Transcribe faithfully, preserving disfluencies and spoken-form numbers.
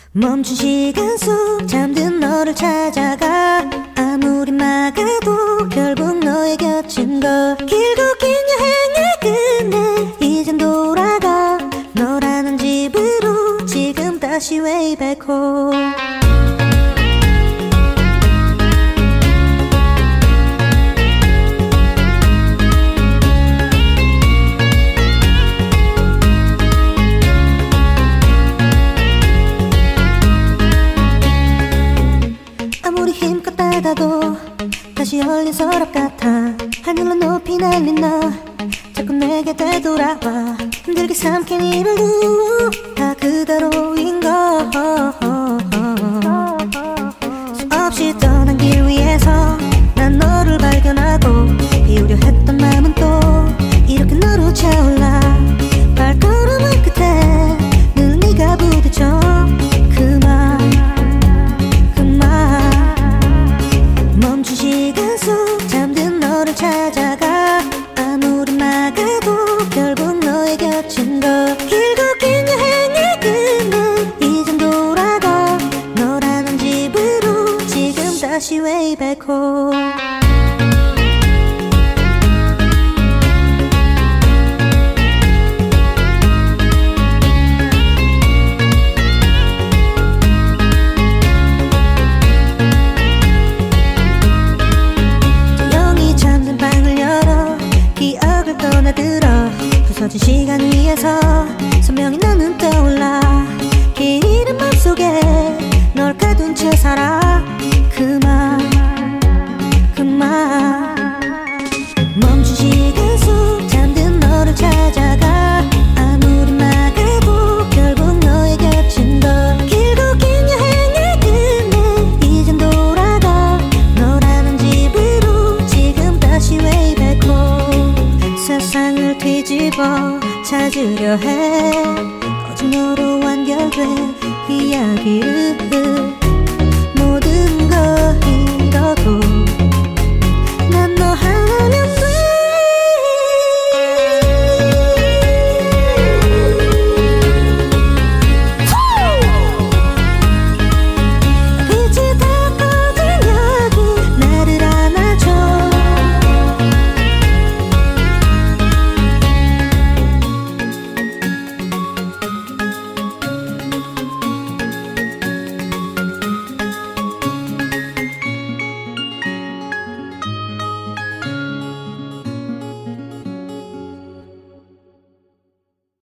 멈춘 시간 속 잠든 너를 찾아가. 아무리 막아도 결국 너의 곁인 걸. 길고 긴 여행을 끝내 이젠 돌아가. 너라는 집으로 지금 다시 way back home. 아무리 힘껏 닫아도 다시 열린 서랍 같아. 하늘로 높이 날린 너 자꾸 내게 되돌아와. 힘들게 삼킨 이별도 다 그대로인 걸. 수없이 떠난 길 위에서 난 너를 발견하고 비우려 했던 마음은 또 이렇게 너로 차올라. 발걸음을 끝에 늘 네가 부딪혀. 그만 멈춘 시간 속 잠든 너를 찾아가. 아무리 막아도 결국 너의 곁인 걸. 길고 긴 여행을 끝내 이젠 돌아가. 너라는 집으로 지금 다시 way back home. 부서진 시간 위에서 선명히 나는 떠올라. 긴 이른 맘속에 널 가둔 채 살아. 그만 그만 멈춘 시간 속 잠든 너를 찾아가. 아무리 막아도 결국 너의 곁인 걸. 길고 긴 여행을 끝내 이젠 돌아가. 너라는 집으로 지금 다시 way back home. 세상을 뒤집어 찾으려 해. 오직 너로 완결된 이야기를